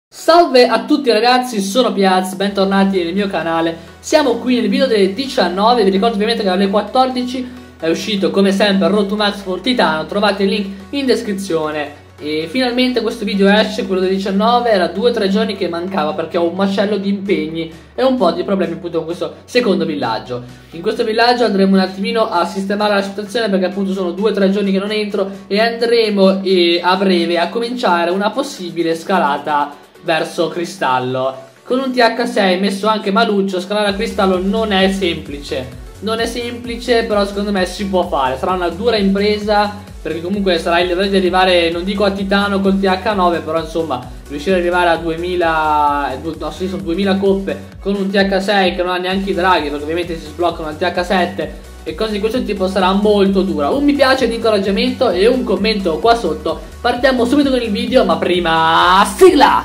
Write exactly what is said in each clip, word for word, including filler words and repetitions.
Salve a tutti ragazzi, sono Piaz, bentornati nel mio canale. Siamo qui nel video delle diciannove, vi ricordo ovviamente che alle quattordici è uscito come sempre Road to Max for Titano, trovate il link in descrizione. E finalmente questo video esce, quello delle diciannove, era due o tre giorni che mancava perché ho un macello di impegni e un po' di problemi appunto con questo secondo villaggio. In questo villaggio andremo un attimino a sistemare la situazione perché appunto sono due o tre giorni che non entro e andremo eh, a breve a cominciare una possibile scalata verso Cristallo. Con un T H sei messo anche maluccio, scalare a Cristallo non è semplice. Non è semplice, però secondo me si può fare. Sarà una dura impresa, perché comunque sarà il livello di arrivare, non dico a Titano col T H nove, però insomma riuscire ad arrivare a duemila, no sì, sono duemila coppe con un T H sei che non ha neanche i draghi, perché ovviamente si sbloccano al T H sette e cose di questo tipo, sarà molto dura. Un mi piace di incoraggiamento e un commento qua sotto. Partiamo subito con il video, ma prima sigla!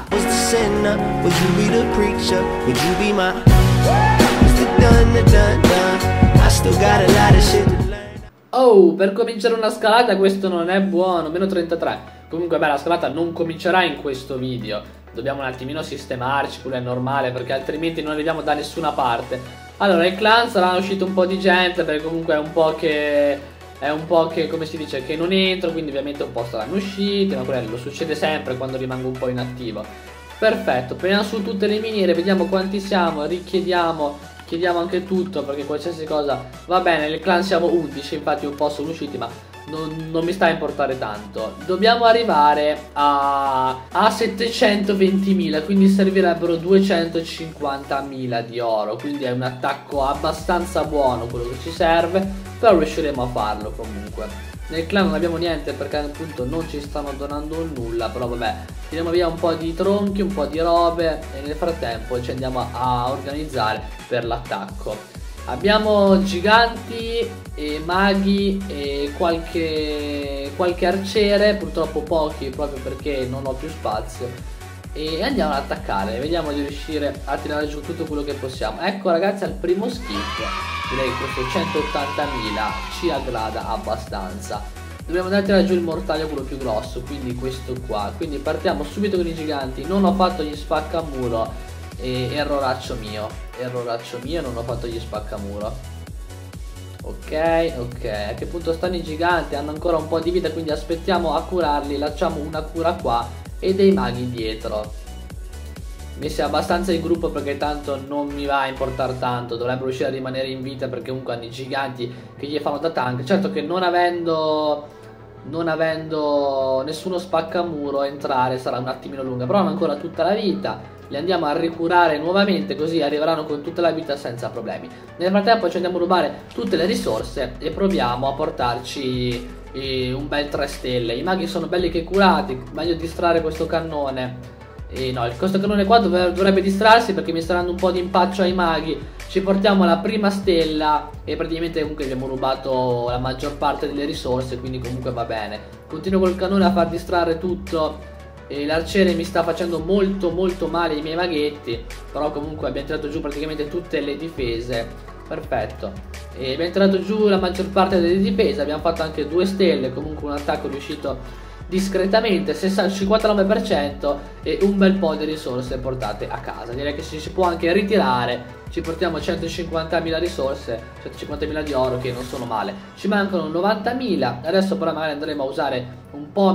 Oh, per cominciare una scalata questo non è buono, meno trentatré. Comunque beh, la scalata non comincerà in questo video. Dobbiamo un attimino sistemarci, quello è normale, perché altrimenti non arriviamo da nessuna parte. Allora, il clan sarà uscito un po' di gente, perché comunque è un po' che... È un po' che, come si dice, che non entro, quindi ovviamente un po' saranno usciti, ma quello succede sempre quando rimango un po' inattivo. Perfetto, prendiamo su tutte le miniere, vediamo quanti siamo, richiediamo... Chiediamo anche tutto, perché qualsiasi cosa va bene. Nel clan siamo undici, infatti un po' sono usciti, ma non, non mi sta a importare tanto. Dobbiamo arrivare a, a settecentoventimila, quindi servirebbero duecentocinquantamila di oro. Quindi è un attacco abbastanza buono quello che ci serve, però riusciremo a farlo comunque. Nel clan non abbiamo niente perché appunto non ci stanno donando nulla, però vabbè, tiriamo via un po' di tronchi, un po' di robe e nel frattempo ci andiamo a organizzare per l'attacco. Abbiamo giganti e maghi e qualche, qualche arciere, purtroppo pochi proprio perché non ho più spazio, e andiamo ad attaccare, vediamo di riuscire a tirare giù tutto quello che possiamo. Ecco ragazzi, al primo skip direi che questo centottantamila ci aggrada abbastanza. Dobbiamo andare a tirare giù il mortaio, quello più grosso, quindi questo qua. Quindi partiamo subito con i giganti. Non ho fatto gli spaccamuro, e erroraccio mio, erroraccio mio, non ho fatto gli spaccamuro. Ok, ok, a che punto stanno i giganti? Hanno ancora un po' di vita, quindi aspettiamo a curarli. Lasciamo una cura qua e dei maghi dietro. Messi abbastanza in gruppo perché tanto non mi va a importare tanto. Dovrebbero riuscire a rimanere in vita perché comunque hanno i giganti che gli fanno da tank. Certo che non avendo Non avendo nessuno spaccamuro, entrare sarà un attimino lunga, però hanno ancora tutta la vita. Li andiamo a ricurare nuovamente, così arriveranno con tutta la vita senza problemi. Nel frattempo ci andiamo a rubare tutte le risorse e proviamo a portarci eh, un bel tre stelle. I maghi sono belli che curati, meglio distrarre questo cannone. E no, questo cannone qua dov dovrebbe distrarsi perché mi sta dando un po' di impaccio ai maghi. Ci portiamo la prima stella e praticamente comunque abbiamo rubato la maggior parte delle risorse, quindi comunque va bene. Continuo col cannone a far distrarre tutto e l'arciere mi sta facendo molto molto male i miei maghetti, però comunque abbiamo tirato giù praticamente tutte le difese. Perfetto, e abbiamo tirato giù la maggior parte delle difese, abbiamo fatto anche due stelle, comunque un attacco riuscito discretamente, cinquantanove per cento e un bel po' di risorse portate a casa. Direi che ci si può anche ritirare. Ci portiamo centocinquantamila risorse, centocinquantamila di oro, che non sono male. Ci mancano novantamila. Adesso però magari andremo a usare un po'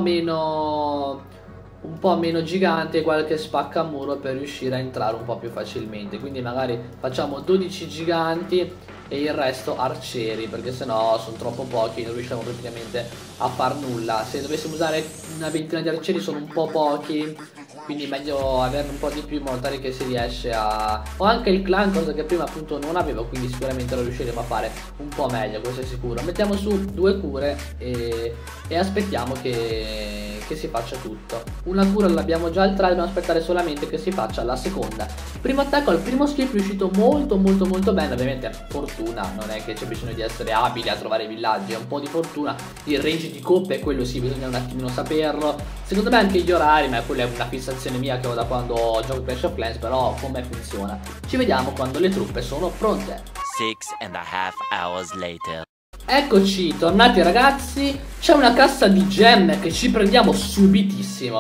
meno un po' meno gigante e qualche spaccamuro per riuscire a entrare un po' più facilmente. Quindi magari facciamo dodici giganti e il resto arcieri, perché sennò sono troppo pochi e non riusciamo praticamente a far nulla. Se dovessimo usare una ventina di arcieri sono un po' pochi, quindi meglio averne un po' di più in modo tale che si riesce a... Ho anche il clan, cosa che prima appunto non avevo, quindi sicuramente lo riusciremo a fare un po' meglio, questo è sicuro. Mettiamo su due cure e, e aspettiamo che... che si faccia tutto. Una cura l'abbiamo già, altra dobbiamo aspettare solamente che si faccia la seconda. Primo attacco al primo skip riuscito molto molto molto bene. Ovviamente fortuna, non è che c'è bisogno di essere abili a trovare i villaggi, è un po' di fortuna. Il range di coppe, quello sì, bisogna un attimino saperlo. Secondo me anche gli orari, ma quella è una fissazione mia che ho da quando gioco Clash of Clans, però come funziona. Ci vediamo quando le truppe sono pronte. Six and a half hours later. Eccoci, tornati ragazzi. C'è una cassa di gemme che ci prendiamo subitissimo.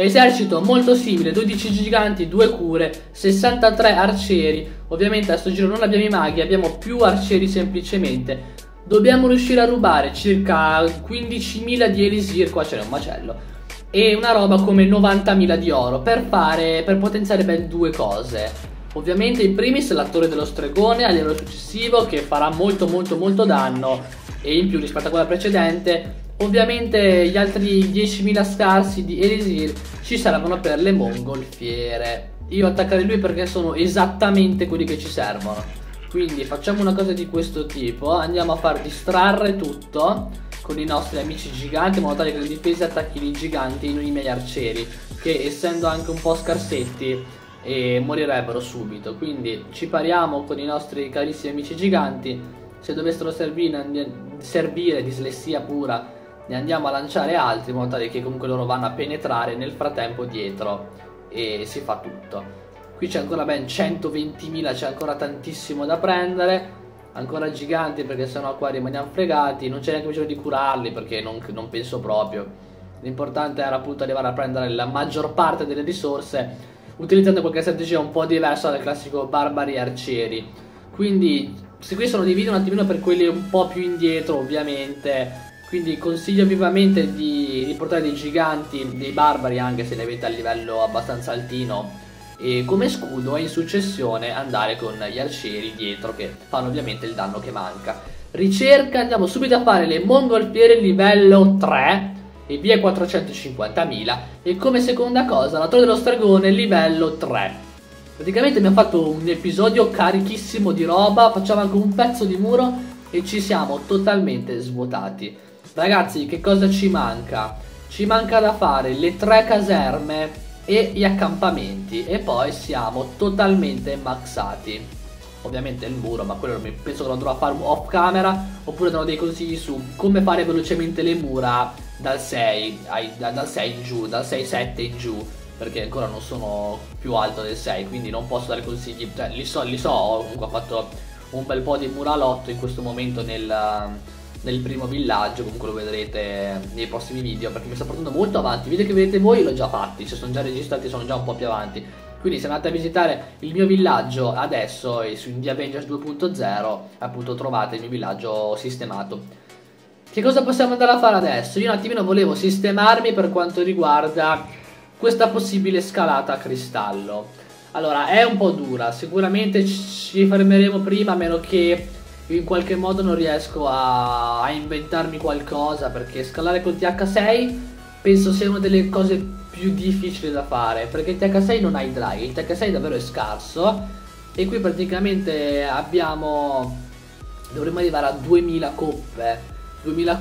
Esercito molto simile, dodici giganti, due cure, sessantatré arcieri. Ovviamente a sto giro non abbiamo i maghi, abbiamo più arcieri semplicemente. Dobbiamo riuscire a rubare circa quindicimila di elisir, qua c'è un macello, e una roba come novantamila di oro per fare, per potenziare ben due cose. Ovviamente in primis l'attore dello stregone a livello successivo, che farà molto molto molto danno, e in più rispetto a quella precedente. Ovviamente gli altri diecimila scarsi di elisir ci servono per le mongolfiere. Io attaccherei lui perché sono esattamente quelli che ci servono. Quindi facciamo una cosa di questo tipo, andiamo a far distrarre tutto con i nostri amici giganti, in modo tale che le difese attacchino i giganti e non i miei arcieri, che essendo anche un po' scarsetti eh, morirebbero subito. Quindi ci pariamo con i nostri carissimi amici giganti. Se dovessero servire, servire dislessia pura, ne andiamo a lanciare altri, in modo tale che comunque loro vanno a penetrare nel frattempo dietro e si fa tutto. Qui c'è ancora ben centoventimila, c'è ancora tantissimo da prendere. Ancora giganti, perché sennò qua rimaniamo fregati. Non c'è neanche bisogno di curarli, perché non, non penso proprio. L'importante era appunto arrivare a prendere la maggior parte delle risorse, utilizzando qualche strategia un po' diversa dal classico barbari e arcieri. Quindi se qui sono diviso un attimino per quelli un po' più indietro, ovviamente. Quindi consiglio vivamente di, di portare dei giganti, dei barbari, anche se li avete a livello abbastanza altino, e come scudo, e in successione andare con gli arcieri dietro, che fanno ovviamente il danno che manca. Ricerca, andiamo subito a fare le mongolfiere livello tre e via quattrocentocinquantamila, e come seconda cosa la torre dello stregone livello tre. Praticamente abbiamo fatto un episodio carichissimo di roba, facciamo anche un pezzo di muro e ci siamo totalmente svuotati. Ragazzi, che cosa ci manca? Ci manca da fare le tre caserme e gli accampamenti, e poi siamo totalmente maxati. Ovviamente il muro, ma quello penso che lo andrò a fare off camera, oppure darò dei consigli su come fare velocemente le mura dal sei, ai, dal sei in giù, dal sei sette in giù, perché ancora non sono più alto del sei, quindi non posso dare consigli, cioè, li so, li so, ho comunque fatto un bel po' di muralotto in questo momento nel, nel primo villaggio. Comunque lo vedrete nei prossimi video, perché mi sta portando molto avanti. I video che vedete voi l'ho già fatti, cioè sono già registrati, sono già un po' più avanti. Quindi se andate a visitare il mio villaggio adesso e su Indie Avengers due punto zero, appunto trovate il mio villaggio sistemato. Che cosa possiamo andare a fare adesso? Io un attimino volevo sistemarmi per quanto riguarda questa possibile scalata a cristallo. Allora, è un po' dura, sicuramente ci fermeremo prima, a meno che in qualche modo non riesco a, a inventarmi qualcosa, perché scalare col T H sei penso sia una delle cose più difficili da fare, perché il T H sei non ha i draghi, il T H sei davvero è scarso, e qui praticamente abbiamo, dovremmo arrivare a duemila coppe. duemila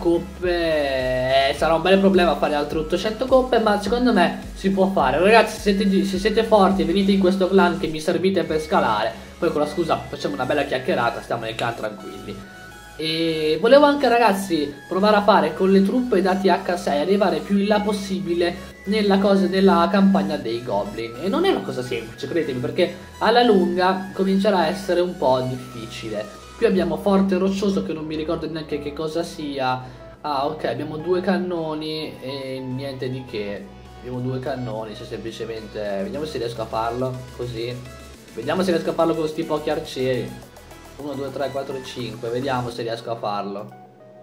coppe, eh, sarà un bel problema fare altre ottocento coppe, ma secondo me si può fare. Ragazzi, se siete, se siete forti, venite in questo clan che mi servite per scalare, poi con la scusa facciamo una bella chiacchierata, stiamo nel clan tranquilli. E volevo anche, ragazzi, provare a fare con le truppe da T H sei, arrivare più in là possibile nella, cosa, nella campagna dei goblin. E non è una cosa semplice, credetemi, perché alla lunga comincerà a essere un po' difficile. Qui abbiamo forte roccioso, che non mi ricordo neanche che cosa sia. Ah, ok, abbiamo due cannoni e niente di che. Abbiamo due cannoni, cioè semplicemente... Vediamo se riesco a farlo così. Vediamo se riesco a farlo con questi pochi arcieri. uno, due, tre, quattro, cinque. Vediamo se riesco a farlo.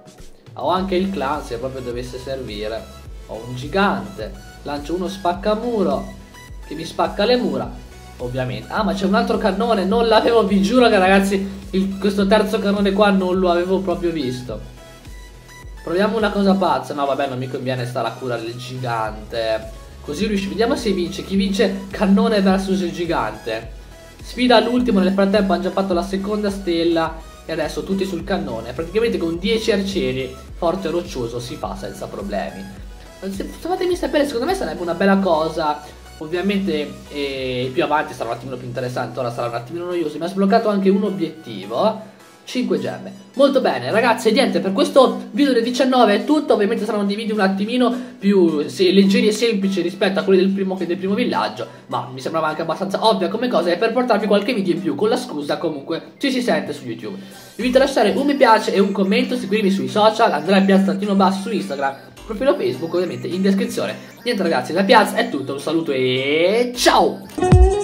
Ho anche il clan, se proprio dovesse servire. Ho un gigante. Lancio uno spaccamuro che mi spacca le mura. Ovviamente. Ah, ma c'è un altro cannone, non l'avevo, vi giuro che ragazzi il, questo terzo cannone qua non lo avevo proprio visto. Proviamo una cosa pazza. No vabbè, non mi conviene stare a curare il gigante. Così riusciamo. Vediamo se vince. Chi vince? Cannone versus il gigante. Sfida all'ultimo. Nel frattempo hanno già fatto la seconda stella e adesso tutti sul cannone. Praticamente con dieci arcieri forte e roccioso si fa senza problemi. Fatemi sapere, secondo me sarebbe una bella cosa. Ovviamente eh, più avanti sarà un attimino più interessante, ora sarà un attimino noioso. Mi ha sbloccato anche un obiettivo, cinque gemme. Molto bene ragazzi, e niente, per questo video del diciannove è tutto. Ovviamente saranno dei video un attimino più sì, leggeri e semplici rispetto a quelli del primo, del primo villaggio, ma mi sembrava anche abbastanza ovvia come cosa, e per portarvi qualche video in più, con la scusa comunque ci si sente su YouTube. Vi invito a lasciare un mi piace e un commento, seguirmi sui social, Andrea Piazzantino Basso su Instagram, profilo Facebook ovviamente in descrizione. Niente ragazzi, da Piaz è tutto, un saluto e ciao!